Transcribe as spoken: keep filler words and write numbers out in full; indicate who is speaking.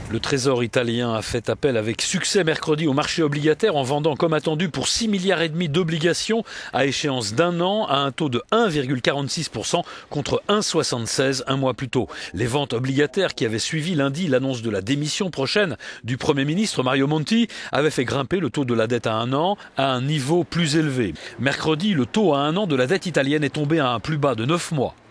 Speaker 1: Le Trésor italien a fait appel avec succès mercredi au marché obligataire en vendant comme attendu pour six milliards et demi d'obligations à échéance d'un an à un taux de un virgule quarante-six pour cent contre un virgule soixante-seize un mois plus tôt. Les ventes obligataires qui avaient suivi lundi l'annonce de la démission prochaine du Premier ministre Mario Monti avaient fait grimper le taux de la dette à un an à un niveau plus élevé. Mercredi, le taux à un an de la dette italienne est tombé à un plus bas de neuf mois.